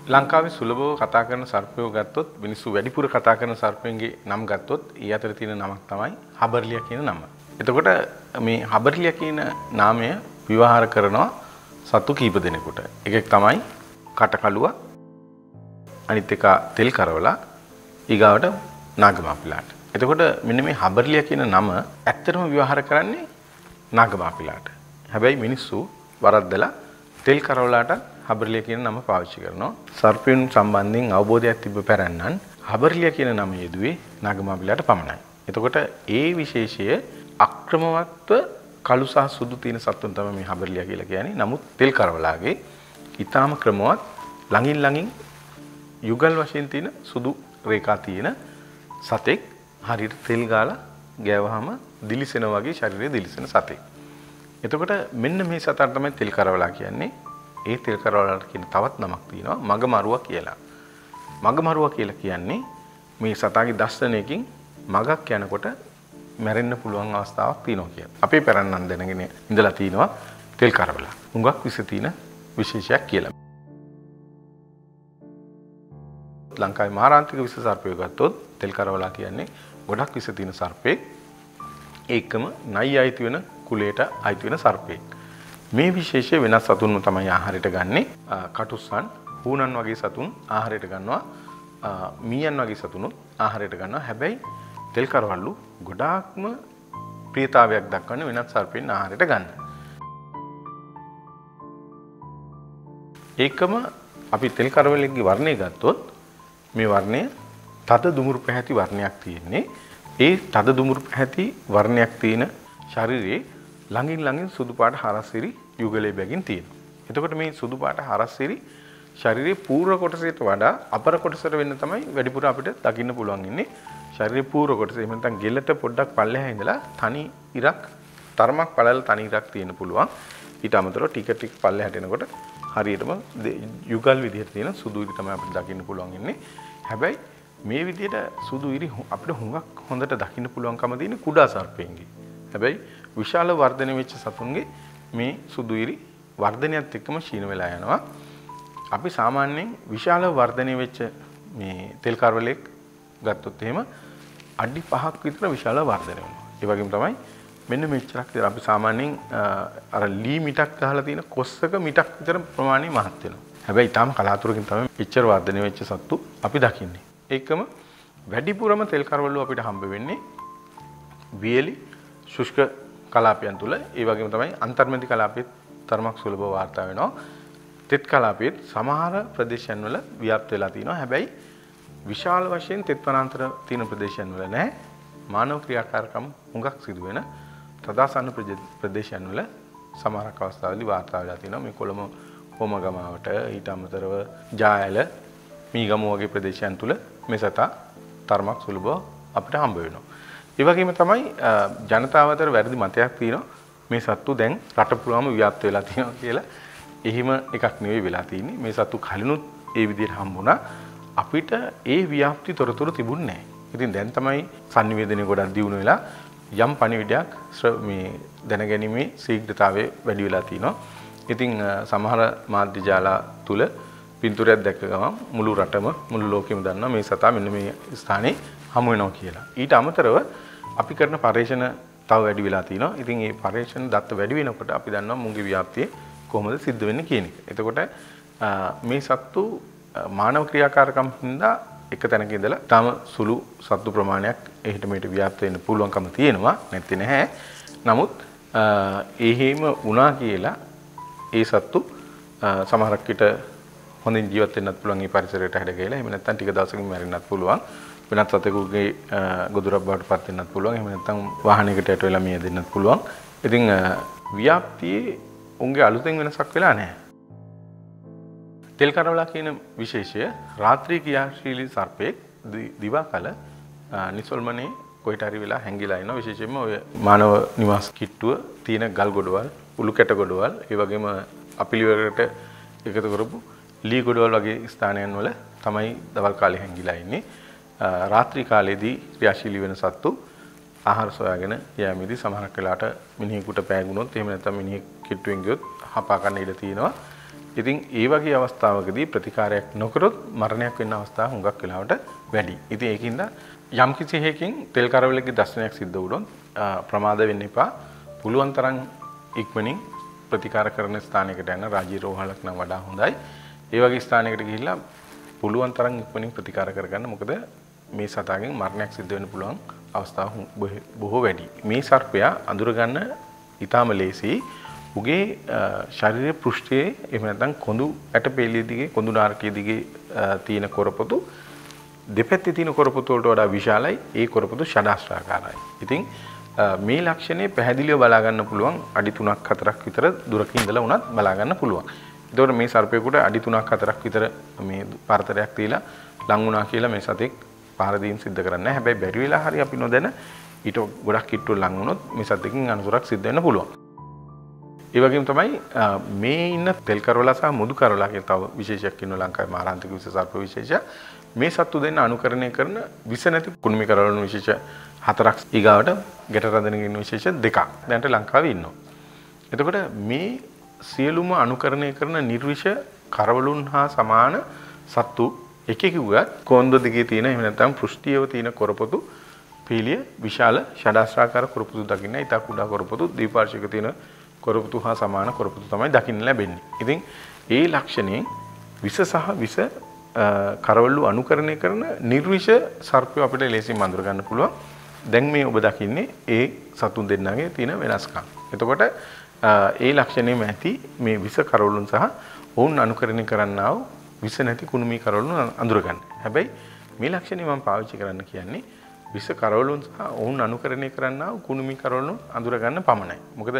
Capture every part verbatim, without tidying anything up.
ලංකාවේ සුලභව කතා කරන සර්පයෝ ගත්තොත් මිනිස්සු වැඩිපුර කතා කරන සර්පයන්ගේ නම් ගත්තොත් ඒ අතර තියෙන නමක් තමයි හබර්ලියා කියන නම. එතකොට මේ හබර්ලියා කියන නාමය විවහාර කරනවා සතු කීප දෙනෙකුට. එකෙක් තමයි කටකලුවා, අනිත් එක තෙල් කරවලා, ඊගාවට නාගමාපිලාට. එතකොට මෙන්න මේ හබර්ලියා කියන නම ඇත්තටම විවහාර කරන්නේ නාගමාපිලාට. හැබැයි මිනිස්සු වරද්දලා තෙල් කරවලාට හබර්ලියා කියන නම පාවිච්චි කරනවා. සර්පයන් සම්බන්ධයෙන් අවබෝධයක් තිබ්බ පැරණන් හබර්ලියා කියන නම යෙදුවේ නාගමාපිලාට පමණයි. එතකොට ඒ විශේෂය අක්‍රමවත්ව කළු සහ සුදු තියෙන සත්තුන් තමයි මේ හබර්ලියා කියලා කියන්නේ. නමුත් තෙල් කරවලාගේ ඊටාම ක්‍රමවත් ළඟින් ළඟින් යුගල් වශයෙන් තියෙන සුදු රේඛා තියෙන සතෙක් හරියට තෙල් ගාලා ගෑවහම දිලිසෙන වගේ ශරීරය දිලිසෙන සතෙක්. එතකොට මෙන්න මේ සතාට තමයි තෙල් කරවලා කියන්නේ. ඒ තෙල් කරවලාට කියන තවත් නමක් තියෙනවා මගමරුවා කියලා. මගමරුවා කියලා කියන්නේ මේ සතාගේ දර්ශනයකින් මගක් යනකොට මැරෙන්න පුළුවන් අවස්ථාවක් තියෙනවා කියලා. අපේ පැරණන් දැනගෙන ඉඳලා තිනවා තෙල් කරවලා. හුඟක් විස තියෙන විශේෂයක් කියලා. ලංකාවේ මාරාන්තික විස සර්පය ගත්තොත් තෙල් කරවලා කියන්නේ ගොඩක් විස තියෙන සර්පෙක්. ඒකම නයි අයිති වෙන කුලයට අයිති වෙන සර්පෙක්. මේ විශේෂය වෙනස් සතුන්ව තමයි ආහාරයට ගන්නෙ. කටුස්සන්, හූනන් වගේ සතුන් ආහාරයට ගන්නවා. මීයන් වගේ සතුනුත් ආහාරයට ගන්නවා. හැබැයි තෙල් කරවලු ගොඩාක්ම ප්‍රියතාවයක් දක්වන වෙනත් සර්පෙන් ආහාරයට ගන්න. ඒකම අපි තෙල් කරවලෙක්ගේ වර්ණය ගත්තොත් මේ වර්ණය තද දුමුරු පැහැති වර්ණයක් තියෙන්නේ. ඒ තද දුමුරු පැහැති වර්ණයක් තියෙන ශරීරයේ ළඟින් ළඟින් සුදු පාට හරස්සිරි යුගලයේ බැගින් තියෙනවා. එතකොට මේ සුදු පාට හරස්සිරි ශරීරයේ පූර්ව කොටසට වඩා අපර කොටසට වෙන්න තමයි වැඩිපුර අපිට දකින්න පුළුවන් ඉන්නේ. ශරීරයේ පූර්ව කොටස එහෙම නැත්නම් ගෙලට පොඩ්ඩක් පල්ලෙහා ඉඳලා තනි ඉරක් තරමක් පළල තනි ඉරක් තියෙන්න පුළුවන්. ඊට අමතරව ටික ටික පල්ලෙහාට එනකොට හරියටම යුගල් විදිහට තියෙන සුදු ඉරි තමයි අපිට දකින්න පුළුවන් ඉන්නේ. හැබැයි මේ විදිහට සුදු ඉරි අපිට හුඟක් හොඳට දකින්න පුළුවන්කම තියෙන කුඩා සර්පෙන්ගේ. හැබැයි විශාල වර්ධනය වෙච්ච සතුන්ගේ මේ සුදු ඉරි වර්ධනයත් එක්කම ക്ഷീණ වෙලා යනවා. අපි සාමාන්‍යයෙන් විශාල වර්ධනය වෙච්ච මේ තෙල් කරවලෙක් ගත්තොත් එහෙම අඩි පහක් විතර විශාල වර්ධනය වෙනවා. ඒ වගේම තමයි මෙන්න මෙච්චරක් විතර අපි සාමාන්‍යයෙන් අර ලී මිටක් ගහලා තියෙන කොස්සක මිටක් විතර ප්‍රමාණය මහත් වෙනවා. හැබැයි ඊටාම කලාතුරකින් තමයි එච්චර වර්ධනය වෙච්ච සත්තු අපි දකින්නේ. ඒකම වැඩිපුරම තෙල් කරවලු අපිට හම්බ වෙන්නේ වියලි ශුෂ්ක කලාපයන් තුල. ඒ වගේම තමයි අන්තර්මැදි කලාපෙත් තරමක් සුලභව වාර්තා වෙනවා. තෙත් කලාපෙත් සමහර ප්‍රදේශයන් වල ව්‍යාප්ත වෙලා තියෙනවා. හැබැයි විශාල වශයෙන් තෙත් වනාන්තර තියෙන ප්‍රදේශයන් වල නැහැ. මානව ක්‍රියාකාරකම් හුඟක් සිදු වෙන තදාසන්න ප්‍රදේශයන් වල සමහරක් අවස්ථාවලදී වාර්තා වෙලා තියෙනවා. මේ කොළඹ හෝමගමාවට ඊට අමතරව ජායල මීගම වගේ ප්‍රදේශයන් තුල මේ සතා තරමක් සුලභව අපිට හම්බ වෙනවා. ඒ වගේම තමයි ජනතාව අතර වැරදි මතයක් තියෙනවා මේ සත්තු දැන් රට පුරාම ව්‍යාප්ත වෙලා තියෙනවා කියලා. එහෙම එකක් නෙවෙයි වෙලා තියෙන්නේ. මේ සත්තු කලිනුත් ඒ විදිහට හම්බුණා. අපිට ඒ ව්‍යාප්ති තොරතුරු තිබුණේ නැහැ. ඉතින් දැන් තමයි sannivedanaye ගොඩක් දියුණු වෙලා යම් පණිවිඩයක් මේ දැනගැනීමේ ශීඝ්‍රතාවය වැඩි වෙලා තිනවා. ඉතින් සමහර මාධ්‍ය ජාල තුල පින්තූරයක් දැක්ක ගමන් මුළු රටම මුළු ලෝකෙම දන්නවා මේ සතා මෙන්න මේ ස්ථානයේ හමු වෙනවා කියලා. ඊට අමතරව අපි කරන පරීක්ෂණ තව වැඩි වෙලා තිනවා. ඉතින් මේ පරීක්ෂණ දත්ත වැඩි වෙනකොට අපි දන්නවා මුංගේ ව්‍යාප්තිය කොහොමද සිද්ධ වෙන්නේ කියන එක. එතකොට මේ සත්තු මානව ක්‍රියාකාරකම් හින්දා එක තැනක ඉඳලා තම සුළු සත්තු ප්‍රමාණයක් එහෙට මෙහෙට ව්‍යාප්ත වෙන්න පුළුවන්කම තියෙනවා. නැත්තේ නැහැ. නමුත් එහෙම වුණා කියලා ඒ සත්තු සමහරක් විට හොඳින් ජීවත් වෙන්නත් පුළුවන් මේ පරිසරයට හැඩ ගහලා. එහෙම නැත්නම් ටික දවසකින් මැරෙන්නත් පුළුවන්. වෙනත් සතෙකුගේ ගොදුරක් බවට පත් වෙන්නත් පුළුවන්. එහෙම නැත්නම් වාහනයකට යට වෙලා මිය දෙන්නත් පුළුවන්. ඉතින් ව්‍යාප්තියේ උන්ගේ අලුතෙන් වෙනසක් වෙලා නැහැ. තෙල් කරවලා කියන විශේෂය රාත්‍රී ක්‍රියාශීලී සර්පෙක් දිවා කල නිසල්මනේ කොහෙට හරි වෙලා හැංගිලා ඉනවා. විශේෂයෙන්ම ඔය මානව නිවාස කිට්ටුව තියෙන ගල් ගොඩවල්, උළු කැට ගොඩවල්, ඒ වගේම අපිලිවලට එකතු කරපු ලී ගොඩවල් වගේ ස්ථානයන් වල තමයි දවල් කාලේ හැංගිලා ඉන්නේ. රාත්‍රී කාලේදී ක්‍රියාශීලී වෙන සත්තු ආහාර සොයාගෙන යෑමේදී සමහරක් වෙලාවට මිනිහෙකුට පෑගුණොත් එහෙම නැත්නම් මිනිහෙක් කිට්ටුවෙන් ගියොත් හපා ගන්න ඉඩ තියෙනවා. ඉතින් ඒ වගේ අවස්ථාවකදී ප්‍රතිකාරයක් නොකරොත් මරණයක් වෙන්න අවස්ථා හුඟක් වෙලාවට වැඩි. ඉතින් ඒකින්ද යම් කිසි හේකින් තෙල් කරවලගේ දර්ශනයක් සිද්ධ වුණොත් ප්‍රමාද වෙන්න එපා. පුළුවන් තරම් ඉක්මනින් ප්‍රතිකාර කරන ස්ථානයකට යන රාජ්‍ය රෝහලක් නම් වඩා හොඳයි. ඒ වගේ ස්ථානයකට ගිහිල්ලා පුළුවන් තරම් ඉක්මනින් ප්‍රතිකාර කරගන්න. මොකද මේ සතාගෙන් මරණයක් සිද්ධ වෙන්න පුළුවන් අවස්ථා බොහෝ වැඩි. මේ සර්පයා අඳුර ගන්න ඊටාම ලේසි. උගේ ශරීර පෘෂ්ඨයේ එහෙම නැත්නම් කොඳු ඇටපෙළිය දිගේ කොඳු නාරකයේ දිගේ තියෙන කොරපොතු දෙපැත්තේ තියෙන කොරපොතු වලට වඩා විශාලයි. ඒ කොරපොතු ෂඩාස්ත්‍රාකාරයි. ඉතින් මේ ලක්ෂණේ පැහැදිලිව බලා ගන්න පුළුවන් අඩි තුනක් හතරක් විතර දුරක ඉඳලා වුණත් බලා ගන්න පුළුවන්. ඒතකොට මේ සර්පයෙකුට අඩි තුනක් හතරක් විතර මේ පරතරයක් තියලා ලං වුණා කියලා මේ සතෙක් පාර දීම් සිද්ධ කරන්නේ නැහැ. හැබැයි බැරි වෙලා හරි අපි නොදැන ඊට ගොඩක් කිට්ටු ලං වුණොත් මේ සතෙකින් අනතුරක් සිද්ධ වෙන්න පුළුවන්. ඒ වගේම තමයි මේ ඉන්න තෙල් කරවලා සහ මුදු කරවලා කියන තව විශේෂයක් ඉන්නවා ලංකාවේ මාරාන්තික විශේෂ සර්ප විශේෂය. මේ සත්තු දෙන්න අනුකරණය කරන විස නැති කුණුමි කරවලන විශේෂ හතරක් ඊගාවට ගැට රඳන කියන විශේෂ දෙකක් දැන්ට ලංකාවේ ඉන්නවා. එතකොට මේ සියලුම අනුකරණය කරන නිර්විෂ කරවලුන් හා සමාන සත්තු එකෙකුගත් කොන්ද දිගේ තියෙන එහෙම නැත්නම් පෘෂ්ඨියව තියෙන කොරපොතු පීලිය විශාල ෂඩාස්ත්‍රාකාර කොරපොතු දකින්න ඉතා කුඩා කොරපොතු දීපාර්ශ්වික තියෙන කොරපොතු හා සමාන කොරපොතු තමයි දකින්න ලැබෙන්නේ. ඉතින් ඒ ලක්ෂණයෙන් විස සහ විස කරවලු අනුකරණය කරන නිර්විෂ සර්පය අපිට ලේසියෙන් අඳුර ගන්න පුළුවන්. දැන් මේ ඔබ දකින්නේ ඒ සතුන් දෙන්නගේ තියෙන වෙනස්කම්. එතකොට ඒ ලක්ෂණයම ඇති මේ විස කරවලුන් සහ ඔවුන් අනුකරණය කරන්නා වූ විස නැති කුණුමි කරවලුන් අඳුර ගන්න. හැබැයි මේ ලක්ෂණය මම පාවිච්චි කරන්න කියන්නේ විස කරවලුන් සහ ඔවුන් අනුකරණය කරන්නා වූ කුණුමි කරවලුන් අඳුර ගන්න පමණයි. මොකද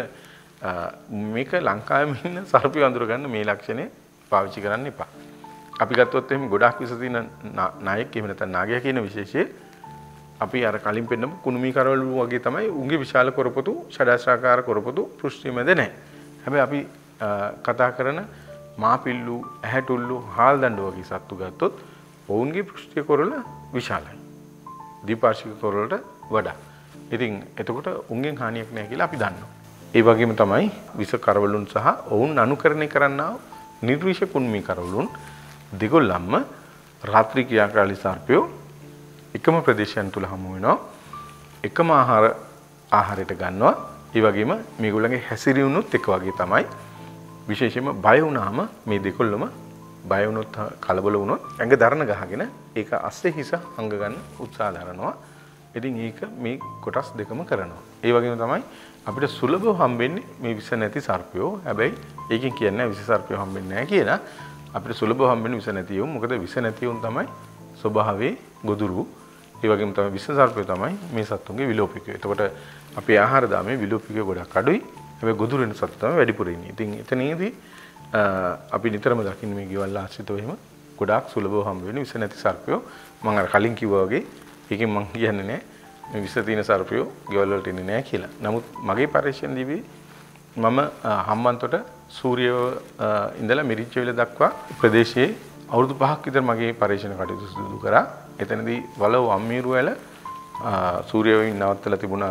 මේක ලංකාවේ ඉන්න සර්පය අඳුර ගන්න මේ ලක්ෂණය පාවිච්චි කරන්න එපා. අපි ගත්තොත් එහෙනම් ගොඩාක් විස තියෙන නායක එහෙම නැත්නම් නාගයා කියන විශේෂයේ අපි අර කලින් පෙන්නපු කුණුමි කරවලු වගේ තමයි උන්ගේ විශාල කොරපොතු ෂඩාස්ත්‍රාකාර කොරපොතු පෘෂ්ඨිය මැද නැහැ. හැබැයි අපි කතා කරන මාපිල්ලු ඇහැටුල්ලු හාල් දඬු වගේ සත්තු ගත්තොත් ඔවුන්ගේ පෘෂ්ඨිය කොරල විශාලයි. දීපාර්ශ්වික කොරලට වඩා. ඉතින් එතකොට උන්ගෙන් හානියක් නැහැ කියලා අපි දන්නවා. ඒ වගේම තමයි විස කරවලුන් සහ ඔවුන් අනුකරණය කරන්නා නිර්විෂ කුණුමි කරවලුන් දෙගොල්ලන්ම රාත්‍රී ක්‍රියාකාරී සර්පයෝ එකම ප්‍රදේශයන් තුල හමු වෙනවා. එකම ආහාර ආහාරයට ගන්නවා. ඒ වගේම මේගොල්ලන්ගේ හැසිරීමුනුත් එක වගේ තමයි. විශේෂයෙන්ම බය වුණාම මේ දෙකොල්ලම බය වුණොත් කලබල වුණොත් ඇඟ දරන ගහගෙන ඒක අස්සේ හිස හංග ගන්න උත්සාහ දරනවා. ඉතින් ඒක මේ කොටස් දෙකම කරනවා. ඒ වගේම තමයි අපිට සුලභව හම්බෙන්නේ මේ විස නැති සර්පයෝ. හැබැයි ඒකෙන් කියන්නේ විස සර්පයෝ හම්බෙන්නේ නැහැ කියලා. අපිට සුලභව හම්බෙන්නේ විස නැති උන්. මොකද විස නැති උන් තමයි ස්වභාවයේ ගොදුරු. ඒ වගේම තමයි විස සර්පය තමයි මේ සත්තුන්ගේ විලෝපිකය. එතකොට අපේ ආහාර දාමේ විලෝපිකය ගොඩක් අඩුයි. හැබැයි ගොදුරු වෙන සත්තු තමයි වැඩිපුර ඉන්නේ. ඉතින් එතනදී අපි නිතරම දකින්නේ මේ ගෙවල් ආශ්‍රිතව එහෙම ගොඩාක් සුලභව හම්බ වෙන විස නැති සර්පයෝ. මම අර කලින් කිව්වා වගේ ඒකෙන් මම කියන්නේ නැහැ මේ විස තියෙන සර්පයෝ ගෙවල් වලට ඉන්නේ නැහැ කියලා. නමුත් මගේ පරීක්ෂණයේදී මම හම්බන්තොට සූර්යව ඉඳලා මිරිච්චවිල දක්වා ප්‍රදේශයේ අවුරුදු පහක් විතර මගේ පරීක්ෂණ කටයුතු සිදු කරා. එතනදී වලව අම්මීරු වල සූර්යවෙන් නවත්තලා තිබුණා.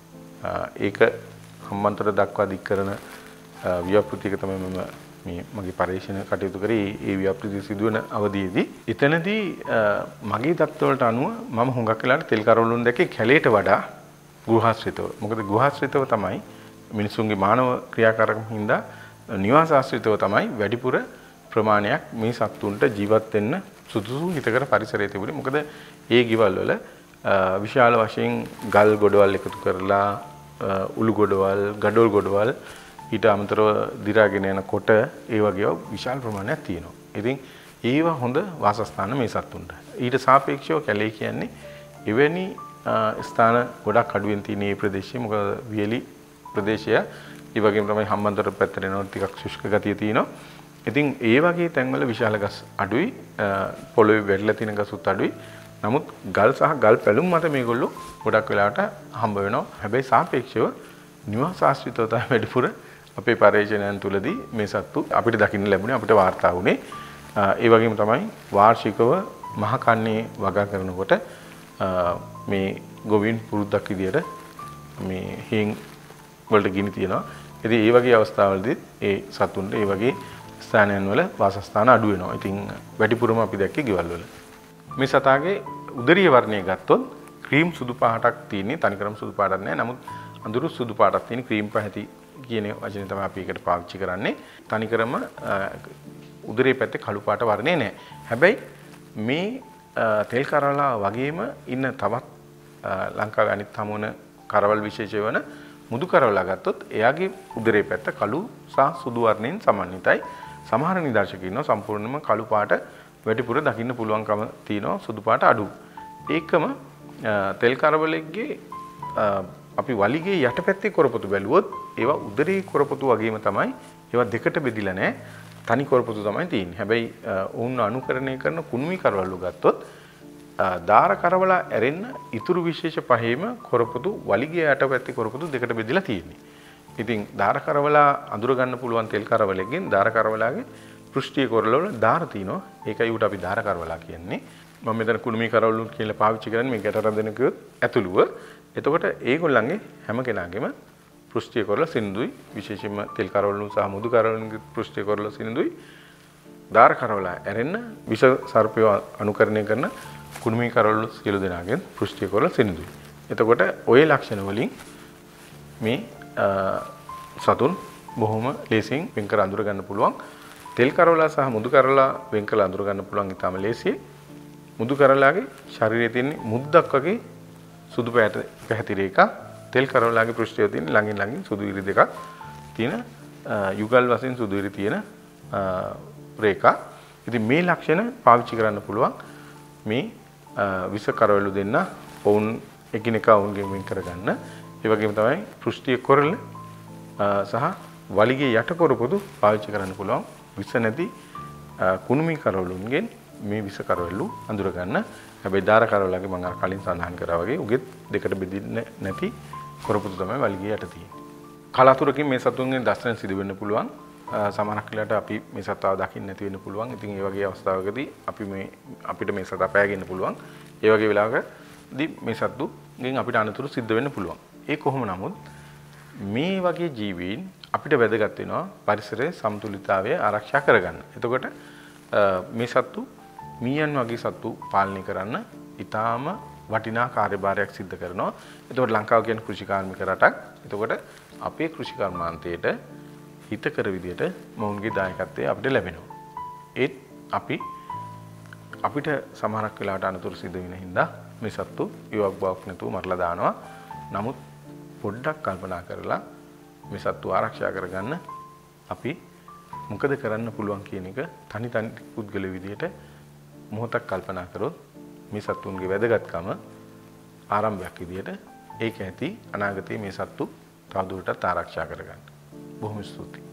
ඒක හම්බන්තොට දක්වා දික් කරන ව්‍යාපෘතියක තමයි මම මේ මගේ පරීක්ෂණ කටයුතු කරේ. ඒ ව්‍යාපෘතිය සිදුවන අවධියේදී එතනදී මගේ தත්ත්වවලට අනුව මම හුඟක් වෙලාවට තෙල් කරවලුන් දැකේ කැලේට වඩා ගෘහාශ්‍රිතව. මොකද ගෘහාශ්‍රිතව තමයි මිනිසුන්ගේ මානව ක්‍රියාකාරකම් හින්දා නිවාස ආශ්‍රිතව තමයි වැඩිපුර ප්‍රමාණයක් මේ සත්තුන්ට ජීවත් වෙන්න සුදුසු හිතකර පරිසරය තිබුණේ. මොකද ඒ ගෙවල් වල විශාල වශයෙන් ගල් ගොඩවල් එකතු කරලා උළු ගොඩවල්, ගඩොල් ගොඩවල් ඊට අමතරව දිරාගෙන යන කොට ඒ වගේ විශාල ප්‍රමාණයක් තියෙනවා. ඉතින් ඒවා හොඳ වාසස්ථාන මේ සත්තුන්ට. ඊට සාපේක්ෂව කැලේ කියන්නේ එවැනි ස්ථාන ගොඩක් අඩුවෙන් තියෙන මේ ප්‍රදේශයේ. මොකද වියලි ප්‍රදේශය ඒ වගේම තමයි හම්බන්තොට පැත්තට එනකොට ටිකක් ශුෂ්ක ගතිය තියෙනවා. ඉතින් ඒ වගේ තැන්වල විශාල ගස් අඩුයි, පොළොවේ වැටලා තියෙන ගසුත් අඩුයි. නමුත් ගල් සහ ගල් පැලුම් මත මේගොල්ලෝ ගොඩක් වෙලාවට හම්බ වෙනවා. හැබැයි සාපේක්ෂව නිවාස ආශ්‍රිතව තමයි වැඩිපුර අපේ පරීක්ෂණයන් තුලදී මේ සත්තු අපිට දකින්න ලැබුණේ, අපිට වාර්තා වුණේ. ඒ වගේම තමයි වාර්ෂිකව මහ කන්නේ වගා කරනකොට මේ ගොවින් පුරුද්දක් විදියට මේ හේන් වලට ගිනි තියනවා. ඉතින් ඒ වගේ අවස්ථාවලදී ඒ සතුන්ට ඒ වගේ ස්ථානයන් වල වාසස්ථාන අඩු වෙනවා. ඉතින් වැඩිපුරම අපි දැක්කේ ගෙවල් වල. මේ සතාගේ උදරීය වර්ණය ගත්තොත් ක්‍රීම් සුදු පාටක් තියෙන්නේ, තනිකරම සුදු පාටක් නෑ. නමුත් අඳුරු සුදු පාටක් තියෙන ක්‍රීම් පැහැති කියන වචනේ තමයි අපි ඒකට පාවිච්චි කරන්නේ. තනිකරම උදරයේ පැත්තේ කළු පාට වර්ණය නෑ. හැබැයි මේ තෙල් කරවලා වගේම ඉන්න තවත් ලංකාවේ අනිත් හමුවන කරවල් විශේෂය වන මුදු කරවලා ගත්තොත් එයාගේ උදරයේ පැත්ත කළු සහ සුදු වර්ණයෙන් සමන්විතයි. සමහර නිදර්ශකයන් ඉන්නවා සම්පූර්ණයෙන්ම කළු පාට වැඩිපුර දකින්න පුළුවන්කම තියෙනවා, සුදු පාට අඩු. ඒකම තෙල් කරවලෙක්ගේ අපි වලිගේ යටපැත්තේ කොරපොතු බැලුවොත් ඒවා උදරයේ කොරපොතු වගේම තමයි. ඒවා දෙකට බෙදිලා නැහැ. තනි කොරපොතු තමයි තියෙන්නේ. හැබැයි වුන් අනුකරණය කරන කුණුමි කරවලු ගත්තොත් දාර කරවලා ඇරෙන්න ඉතුරු විශේෂ පහේම කොරපොතු වලිගේ යටපැත්තේ කොරපොතු දෙකට බෙදලා තියෙන්නේ. ඉතින් දාර කරවලා අඳුර ගන්න පුළුවන් තෙල් කරවලෙකින් දාර කරවලාගේ පෘෂ්ඨීය කොරවල දාර තියෙනවා. ඒකයි උට අපි දාර කරවලා කියන්නේ. මම මෙතන කුණුමි කරවලු කියලා පාවිච්චි කරන්නේ මේ ගැට රඳන කිව්වොත් ඇතුළුව. එතකොට ඒගොල්ලන්ගේ හැම කෙනාගේම පෘෂ්ඨීය කොරවල සිනිඳුයි. විශේෂයෙන්ම තෙල් කරවලු සහ මුදු කරවලුගේ පෘෂ්ඨීය කොරවල සිනිඳුයි. දාර කරවලා ඇරෙන්න විෂ සර්පය අනුකරණය කරන කුණුමි කරවලු සියලු දෙනාගෙන් පෘෂ්ඨීය කොරවල සිනිඳුයි. එතකොට ওই ලක්ෂණ වලින් මේ සතුන් බොහොම ලේසියෙන් වෙන් කර අඳුර ගන්න පුළුවන්. තෙල් කරවලා සහ මුදු කරවලා වෙන් කර අඳුර ගන්න පුළුවන් ඉතාම ලේසියි. මුදු කරවලාගේ ශරීරයේ තියෙන මුද්දක් වගේ සුදු පැහැති රේඛා, තෙල් කරවලාගේ පෘෂ්ඨයේ තියෙන ළඟින් ළඟින් සුදු ඉරි දෙකක් තියෙන යුගල් වශයෙන් සුදු ඉරි තියෙන රේඛා. ඉතින් මේ ලක්ෂණ පාවිච්චි කරන්න පුළුවන් මේ විස කරවලු දෙන්න ඔවුන් එකිනෙකා ඔවුන්ගෙන් වෙන් කරගන්න. ඒ වගේම තමයි පෘෂ්ඨීය කොරළ සහ වලිගේ යට කොරපොතු පාවිච්චි කරන්න පුළුවන් විස නැති කුණුමි කරවලුන්ගෙන් මේ විස කරවලු අඳුර ගන්න. හැබැයි දාර කරවලගේ මම අර කලින් සඳහන් කරා වගේ උගෙත් දෙකට බෙදින්න නැති කොරපොතු තමයි වලිගේ යට තියෙන්නේ. කලාතුරකින් මේ සතුන්ගෙන් දර්ශන සිදු වෙන්න පුළුවන්. සමහරක් වෙලාවට අපි මේ සතාව දකින්න නැති වෙන්න පුළුවන්. ඉතින් ඒ වගේ අවස්ථාවකදී අපි මේ අපිට මේ සතා පෑගෙන්න පුළුවන්. ඒ වගේ වෙලාවකදී මේ සතුන්ගෙන් අපිට අනතුරු සිද්ධ වෙන්න පුළුවන්. ඒ කොහොම නමුත් මේ වගේ ජීවීන් අපිට වැදගත් වෙනවා පරිසරයේ සමතුලිතතාවය ආරක්ෂා කරගන්න. එතකොට මේ සතු මීයන් වගේ සතු පාලනය කරන්න ඊටාම වටිනා කාර්යභාරයක් සිදු කරනවා. එතකොට ලංකාව කියන්නේ කෘෂිකාර්මික රටක්. එතකොට අපේ කෘෂි කර්මාන්තයේට හිතකර විදියට මොවුන්ගේ දායකත්වය අපිට ලැබෙනවා. ඒත් අපි අපිට සමහරක් වෙලාවට අනතුරු සිදු වෙන හින්දා මේ සතු ඉවක් බවක් නැතුව මරලා දානවා. නමුත් පොඩ්ඩක් කල්පනා කරලා මේ සතු ආරක්ෂා කරගන්න අපි මොකද කරන්න පුළුවන් කියන එක තනි තනි පුද්ගල විදියට මොහොතක් කල්පනා කරොත් මේ සතුන්ගේ වැදගත්කම ආරම්භයක් විදියට ඒක ඇති අනාගතයේ මේ සතු තවදුරටත් ආරක්ෂා කරගන්න. බොහොම ස්තුතියි.